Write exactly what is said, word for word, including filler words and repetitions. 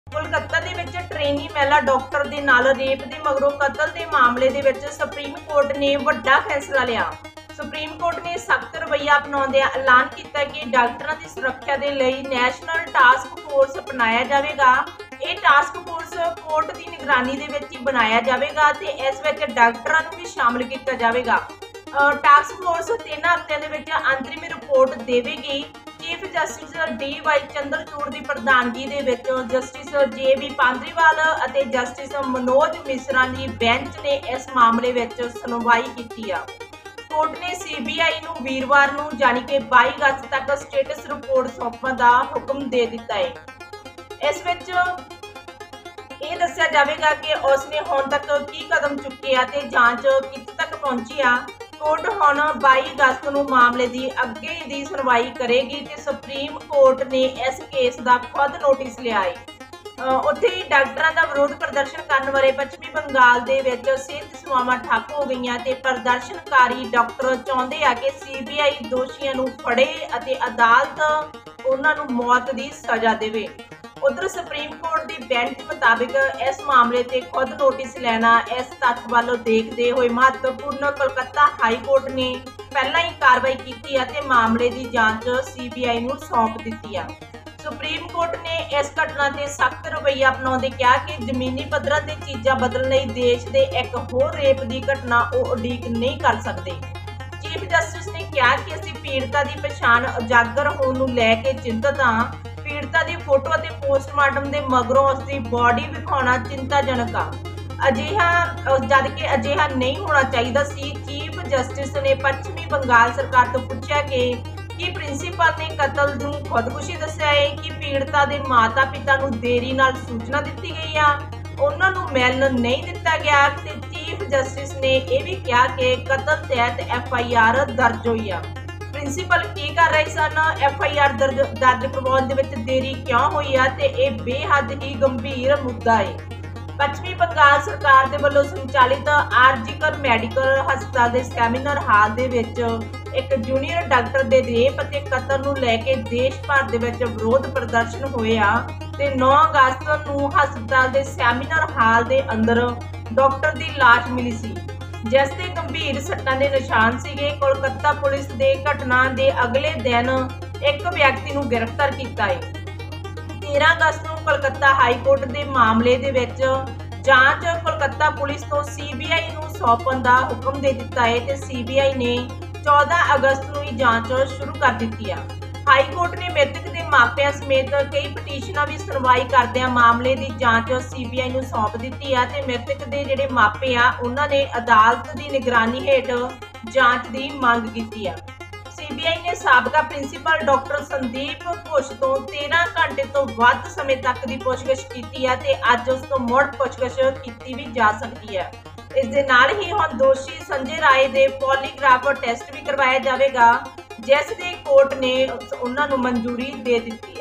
कोलकाता ਦੇ ਵਿੱਚ ਟ੍ਰੇਨੀ ਮਹਿਲਾ ਡਾਕਟਰ ਦੇ ਨਾਲ ਰੇਪ ਦੇ ਮਗਰੋਂ ਕਤਲ ਦੇ ਮਾਮਲੇ ਦੇ ਵਿੱਚ ਸੁਪਰੀਮ ਕੋਰਟ ਨੇ ਵੱਡਾ ਫੈਸਲਾ ਲਿਆ। ਸੁਪਰੀਮ ਕੋਰਟ ਨੇ ਸਖਤ ਰਵੱਈਆ ਅਪਣਾਉਂਦਿਆਂ ਐਲਾਨ ਕੀਤਾ ਕਿ ਡਾਕਟਰਾਂ ਦੀ ਸੁਰੱਖਿਆ ਦੇ ਲਈ ਨੈਸ਼ਨਲ ਟਾਸਕ ਫੋਰਸ ਅਪਣਾਇਆ ਜਾਵੇਗਾ। ਇਹ ਟਾਸਕ ਫੋਰਸ ਕੋਰਟ ਦੀ ਨਿਗਰਾਨੀ ਦੇ ਵਿੱਚ ਹੀ ਬਣਾਇਆ ਜਾਵੇਗਾ ਤੇ ਇਸ ਵਿੱਚ ਡਾਕਟਰਾਂ ਨੂੰ ਵੀ ਸ਼ਾਮਲ ਕੀਤਾ ਜਾਵੇਗਾ। ਟਾਸਕ ਫੋਰਸ ਤਿੰਨ ਹਫ਼ਤਿਆਂ ਦੇ ਵਿੱਚ ਅੰਤਰਿਮ ਰਿਪੋਰਟ ਦੇਵੇਗੀ। Chief justice D Y Chandrachud ਦੀ ਪ੍ਰਧਾਨਗੀ ਦੇ ਵਿੱਚ ਜਸਟਿਸ ਜੇ ਬੀ ਪਾਂਦਰੀਵਾਲ ਅਤੇ ਜਸਟਿਸ ਮਨੋਜ ਮਿਸ਼ਰਾ ਦੀ ਬੈਂਚ ਨੇ ਇਸ ਮਾਮਲੇ ਵਿੱਚ ਸੁਣਵਾਈ ਕੀਤੀ ਆ। ਕੋਰਟ ਨੇ ਸੀ ਬੀ ਆਈ ਨੂੰ ਵੀਰਵਾਰ ਨੂੰ ਯਾਨੀ ਕਿ ਬਾਈ ਅਗਸਤ ਤੱਕ ਸਟੇਟਸ ਰਿਪੋਰਟ ਸੌਂਪਣ ਦਾ ਹੁਕਮ ਦੇ ਦਿੱਤਾ ਹੈ। ਇਸ ਵਿੱਚ ਇਹ ਦੱਸਿਆ ਜਾਵੇਗਾ ਕਿ ਉਸ ਨੇ ਹੁਣ ਤੱਕ ਕੀ ਕਦਮ ਚੁੱਕੇ ਆ ਤੇ ਜਾਂਚ ਕਿੱਥੇ ਤੱਕ ਪਹੁੰਚੀ ਆ। ਕੋਰਟ ਹੁਣ ਬਾਈ ਅਗਸਤ ਨੂੰ ਮਾਮਲੇ ਦੀ ਅੱਗੇ ਦੀ ਸੁਣਵਾਈ ਕਰੇਗੀ ਤੇ ਸੁਪਰੀਮ ਕੋਰਟ ਨੇ ਇਸ ਕੇਸ ਦਾ ਖੁਦ ਨੋਟਿਸ ਲਿਆ ਹੈ। ਉੱਥੇ ਹੀ ਡਾਕਟਰਾਂ ਦਾ ਵਿਰੋਧ ਪ੍ਰਦਰਸ਼ਨ ਕਰਨ ਵਾਲੇ ਪੱਛਮੀ ਬੰਗਾਲ ਦੇ ਵਿੱਚ ਸਿਹਤ ਸੇਵਾਵਾਂ ਠੱਪ ਹੋ ਗਈਆਂ ਤੇ ਪ੍ਰਦਰਸ਼ਨਕਾਰੀ ਡਾਕਟਰ ਚਾਹੁੰਦੇ ਆ ਕਿ ਸੀ ਬੀ ਆਈ ਦੋਸ਼ੀਆਂ ਨੂੰ ਫੜੇ ਅਤੇ ਅਦਾਲਤ ਉਹਨਾਂ ਨੂੰ ਮੌਤ ਦੀ ਸਜ਼ਾ ਦੇਵੇ। ਉਧਰ ਸੁਪਰੀਮ ਕੋਰਟ ਦੀ ਬੈਂਚ ਮੁਤਾਬਿਕ ਇਸ ਮਾਮਲੇ ਤੇ ਖੁਦ ਨੋਟਿਸ ਲੈਣਾ ਇਸ ਤੱਥ ਵੱਲੋਂ ਦੇਖਦੇ ਹੋਏ ਮਹੱਤਵਪੂਰਨ ਕੋਲਕਾਤਾ ਹਾਈ ਕੋਰਟ ਨੇ ਪਹਿਲਾਂ ਹੀ ਕਾਰਵਾਈ ਕੀਤੀ ਅਤੇ ਮਾਮਲੇ ਦੀ ਜਾਂਚ ਸੀ ਬੀ ਆਈ ਨੂੰ ਸੌਂਪ ਦਿੱਤੀ ਆ। ਸੁਪਰੀਮ ਕੋਰਟ ਨੇ ਇਸ ਘਟਨਾ ਤੇ ਸਖਤ ਰਵੱਈਆ ਅਪਣਾਉਂਦੇ ਕਿਹਾ ਕਿ ਜ਼ਮੀਨੀ ਪੱਧਰਾਂ ਤੇ ਚੀਜ਼ਾਂ ਬਦਲਣ ਲਈ ਦੇਸ਼ ਦੇ ਇੱਕ ਹੋਰ ਰੇਪ ਦੀ ਘਟਨਾ ਉਹ ਉਡੀਕ ਨਹੀਂ ਕਰ ਸਕਦੇ। ਚੀਫ ਜਸਟਿਸ ਨੇ ਕਿਹਾ ਕਿ ਅਸੀਂ ਪੀੜਤਾ ਦੀ ਪਛਾਣ ਉਜਾਗਰ ਹੋਣ ਨੂੰ ਲੈ ਕੇ ਚਿੰਤਤ ਹਾਂ। ਪੀੜਤਾ ਦੀ ਫੋਟੋ ਅਤੇ ਪੋਸਟਮਾਰਟਮ ਦੇ ਮਗਰੋਂ ਉਸ ਦੀ ਬਾਡੀ ਵਿਖਾਉਣਾ ਚਿੰਤਾਜਨਕ ਆ। ਅਜਿਹਾ ਜਦ ਕਿ ਅਜਿਹਾ ਨਹੀਂ ਹੋਣਾ ਚਾਹੀਦਾ ਸੀ। ਚੀਫ ਜਸਟਿਸ ਨੇ ਪੱਛਮੀ ਬੰਗਾਲ ਸਰਕਾਰ ਤੋਂ ਪੁੱਛਿਆ ਕਿ ਕੀ ਪ੍ਰਿੰਸੀਪਲ ਨੇ ਕਤਲ ਨੂੰ ਖੁਦਕੁਸ਼ੀ ਦੱਸਿਆ ਹੈ ਕਿ ਪੀੜਤਾ ਦੇ ਮਾਤਾ ਪਿਤਾ ਨੂੰ ਦੇਰੀ ਨਾਲ ਸੂਚਨਾ ਦਿੱਤੀ ਗਈ ਆ, ਉਹਨਾਂ ਨੂੰ ਮਿਲਣ ਨਹੀਂ ਦਿੱਤਾ ਗਿਆ ਤੇ ਚੀਫ ਜਸਟਿਸ ਨੇ ਇਹ ਵੀ ਕਿਹਾ ਕਿ ਕਤਲ ਤਹਿਤ ਐਫ ਆਈ ਆਰ ਦਰਜ ਹੋਈ ਆ। ਪ੍ਰਿੰਸੀਪਲ ਕੀ ਕਰ ਰਹੇ ਸਨ, ਐਫ ਆਈ ਆਰ ਦਰਜ ਦਰਜ ਕਰਵਾਉਣ ਦੇ ਵਿੱਚ ਦੇਰੀ ਕਿਉਂ ਹੋਈ ਆ ਤੇ ਇਹ ਬੇਹੱਦ ਹੀ ਗੰਭੀਰ ਮੁੱਦਾ ਹੈ। ਪੱਛਮੀ ਬੰਗਾਲ ਸਰਕਾਰ ਦੇ ਵੱਲੋਂ ਸੰਚਾਲਿਤ ਆਰਜੀਕਰ ਮੈਡੀਕਲ ਹਸਪਤਾਲ ਦੇ ਸੈਮੀਨਾਰ ਹਾਲ ਦੇ ਵਿੱਚ ਇੱਕ ਜੂਨੀਅਰ ਡਾਕਟਰ ਦੇ ਰੇਪ ਅਤੇ ਕਤਲ ਨੂੰ ਲੈ ਕੇ ਦੇਸ਼ ਭਰ ਦੇ ਵਿੱਚ ਵਿਰੋਧ ਪ੍ਰਦਰਸ਼ਨ ਹੋਏ ਆ ਤੇ ਨੌਂ ਅਗਸਤ ਨੂੰ ਹਸਪਤਾਲ ਦੇ ਸੈਮੀਨਾਰ ਹਾਲ ਦੇ ਅੰਦਰ ਡਾਕਟਰ ਦੀ ਲਾਸ਼ ਮਿਲੀ ਸੀ ਜਿਸ ਤੇ ਗੰਭੀਰ ਸੱਟਾਂ ਦੇ ਨਿਸ਼ਾਨ ਸੀਗੇ। ਕੋਲਕਾਤਾ ਪੁਲਿਸ ਦੇ ਘਟਨਾ ਦੇ ਅਗਲੇ ਦਿਨ ਇੱਕ ਵਿਅਕਤੀ ਨੂੰ ਗ੍ਰਿਫਤਾਰ ਕੀਤਾ ਹੈ। ਤੇਰਾਂ ਅਗਸਤ ਨੂੰ ਕੋਲਕਾਤਾ ਹਾਈ ਕੋਰਟ ਦੇ ਮਾਮਲੇ ਦੇ ਵਿੱਚ ਜਾਂਚ ਕੋਲਕਾਤਾ ਪੁਲਿਸ ਤੋਂ ਸੀ ਬੀ ਆਈ ਨੂੰ ਸੌਂਪਣ ਦਾ ਹੁਕਮ ਦੇ ਦਿੱਤਾ ਹੈ ਤੇ ਸੀ ਬੀ ਆਈ ਨੇ ਚੌਦਾਂ ਅਗਸਤ ਨੂੰ ਹੀ ਜਾਂਚ ਸ਼ੁਰੂ ਕਰ ਦਿੱਤੀ ਆ। ਹਾਈ ਕੋਰਟ ਨੇ ਮ੍ਰਿਤਕ ਦੇ ਮਾਪਿਆਂ ਸਮੇਤ ਕਈ ਪਟੀਸ਼ਨਾਂ ਵੀ ਸੁਣਵਾਈ ਕਰਦਿਆਂ ਮਾਮਲੇ ਦੀ ਜਾਂਚ ਸੀ ਬੀ ਆਈ ਨੂੰ ਸੌਂਪ ਦਿੱਤੀ ਆ ਤੇ ਮ੍ਰਿਤਕ ਦੇ ਜਿਹੜੇ ਮਾਪੇ ਆ ਉਹਨਾਂ ਨੇ ਅਦਾਲਤ ਦੀ ਨਿਗਰਾਨੀ ਹੇਠ ਜਾਂਚ ਦੀ ਮੰਗ ਕੀਤੀ ਆ। ਸੀ ਬੀ ਆਈ ਨੇ ਸਾਬਕਾ ਪ੍ਰਿੰਸੀਪਲ ਡਾਕਟਰ ਸੰਦੀਪ ਘੋਸ਼ ਤੋਂ ਤੇਰਾਂ ਘੰਟੇ ਤੋਂ ਵੱਧ ਸਮੇਂ ਤੱਕ ਦੀ ਪੁੱਛਗਿੱਛ ਕੀਤੀ ਹੈ ਤੇ ਅੱਜ ਉਸ ਤੋਂ ਮੁੜ ਪੁੱਛਗਿੱਛ ਕੀਤੀ ਵੀ ਜਾ ਸਕਦੀ ਹੈ। ਇਸ ਦੇ ਨਾਲ ਹੀ ਹੁਣ ਦੋਸ਼ੀ ਸੰਜੇ ਰਾਏ ਦੇ ਪੋਲੀਗ੍ਰਾਫ ਟੈਸਟ ਵੀ ਕਰਵਾਇਆ ਜਾਵੇਗਾ ਜਿਸ ਦੇ ਕੋਰਟ ਨੇ ਉਹਨਾਂ ਨੂੰ ਮਨਜ਼ੂਰੀ ਦੇ ਦਿੱਤੀ ਹੈ।